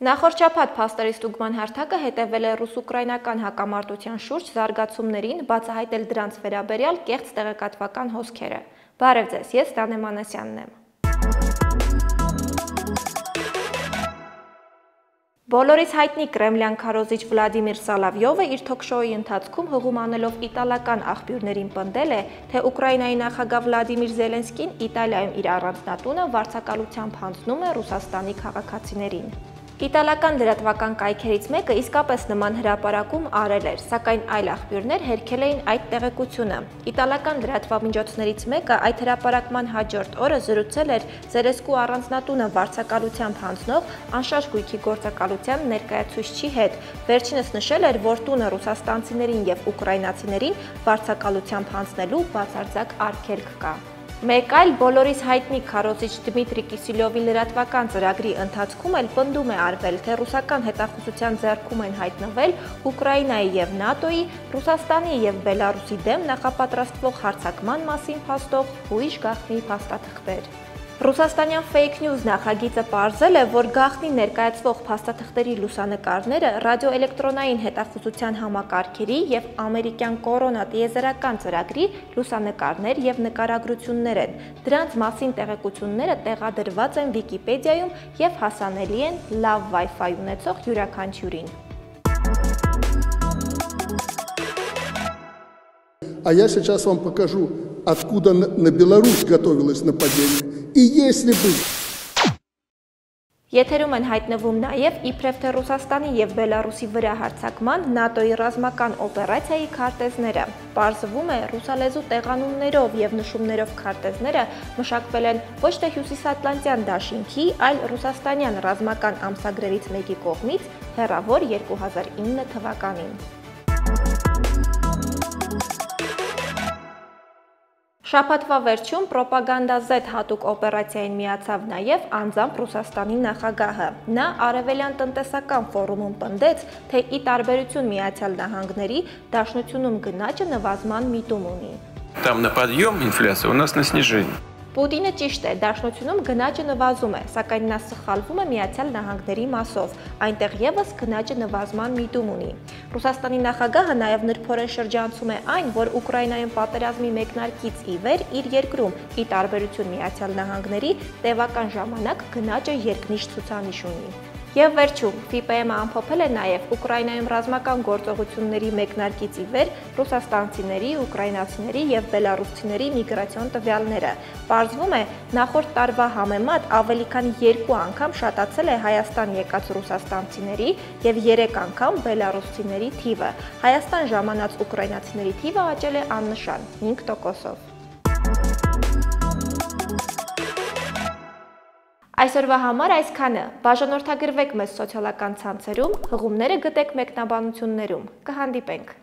Նախորդ շաբաթ փաստերի ստուգման հարթակը հետևել է ռուս-ուկրաինական հակամարտության շուրջ զարգացումներին, բացահայտել դրանց վերաբերյալ կեղծ տեղեկատվական հոսքերը։ Բարև ձեզ, ես Տանե Մանասյանն եմ։ Բոլորից հայտնի կրեմլյան քարոզիչ Վլադիմիր Սալավյովը իր թոք-շոուի ընթացքում հղում անելով իտալական աղբյուրներին պնդել է, թե Ուկրաինայի նախագահ Վլադիմիր Զելենսկին Իտալիայում իր առանձնատունը վարձակալությամբ հանձնում է Ռուսաստանի քաղաքացիներին։ Իտալական լրատվական կայքերից մեկը իսկապես նման հրապարակում արել էր, սակայն այլ աղբյուրներ հերքել էին այդ տեղեկությունը։ Իտալական լրատվամիջոցներից մեկը այդ հրապարակման հաջորդ օրը զրուցել էր Զելենսկու առանձնատունը վարձակալությամբ հանձնող անշարժ գույքի գործակալության ներկայացուցչի հետ։ Վերջինս նշել էր, որ տունը ռուսաստանցիներին եւ ուկրաինացիներին վարձակալությամբ հանձնելու բացարձակ արգելք կա։ Մեկ այլ բոլորիս հայտնի քարոզիչ Դմիտրի Կիսելյովի լրատվական ծրագրի ընթացքում էլ պնդում է արվել, թե ռուսական հետախուզության ձեռքում են հայտնվել Ուկրաինայի եւ ՆԱՏՕ-ի, Ռուսաստանի եւ Բելարուսի դեմ նախապատրաստվող հարձակման մասին փաստող հույժ գաղտնի փաստաթղթեր։ Ռուսաստանյան Fake News նախագիծը պարզել է, որ գաղտնի ներկայացվող փաստաթղթերի լուսանկարները ռադիոէլեկտրոնային հետախուզության համակարգերի եւ ամերիկյան կորոնա տիեզերական ծրագրի լուսանկարներ եւ նկարագրություններ են։ Դրանց մասին տեղեկությունները տեղադրված են Վիկիպեդիայում եւ հասանելի են լավ Wi-Fi ունեցող յուրաքանչյուրին։ А я сейчас вам покажу, откуда на Беларусь готовилось нападение. И если бы... Եթերում են հայտնվում նաև իբրև թե Ռուսաստանի եւ Բելարուսի վրա հարձակման ՆԱՏՕ-ի ռազմական օպերացիայի քարտեզները։ Պարզվում է, ռուսալեզու տեղանուններով եւ նշումներով քարտեզները մշակվել են ոչ թե հյուսիսատլանտյան դաշինքի, այլ ռուսաստանյան ռազմական ամսագրերից մեկի կողմից հեռավոր 2009 թվականին։ Շաբաթվա վերջում Պրոպագանդա Z հատուկ օպերացիային միացավ նաև անձամբ Ռուսաստանի նախագահը։ Նա Արևելյան տնտեսական ֆորումում պնդեց, թե ի տարբերություն Միացյալ Նահանգների, Դաշնությունում գնաճը նվազման միտում ունի։ Там на подъем инфляция, у нас на снижение. Պուտինը ճիշտ է, Դաշնությունում գնաճը նվազում է, սակայն նա սխալվում է Միացյալ Նահանգների մասով, այնտեղ եւս գնաճը նվազման միտում ունի։ Ռուսաստանի նախագահը նաև նրբորեն շրջանցում է այն, որ Ուկրաինայում պատերազմի մեկնարկից ի վեր իր երկրում, ի տարբերություն Միացյալ Նահանգների, տևական ժամանակ գնաճը երկնիշ ցուցանիշ ունի։ Եվ վերջում, FIPM-ը ամփոփել է նաև Ուկրաինայում ռազմական գործողությունների մեկնարկից ի վեր ռուսաստանցիների, ուկրաինացիների եւ բելարուսցիների միգրացիոն տվյալները։ Պարզվում է, նախորդ տարվա համեմատ ավելի քան 2 անգամ շատացել է Հայաստան եկած ռուսաստանցիների եւ 3 անգամ բելարուսցիների թիվը։ Հայաստան ժամանած ուկրաինացիների թիվը աճել է աննշան 5%-ով։ Այսօրվա համար այսքանը, բաժանորդագրվեք մեզ սոցիալական ցանցերում, հղումները գտեք մեկնաբանություններում, կհանդիպենք։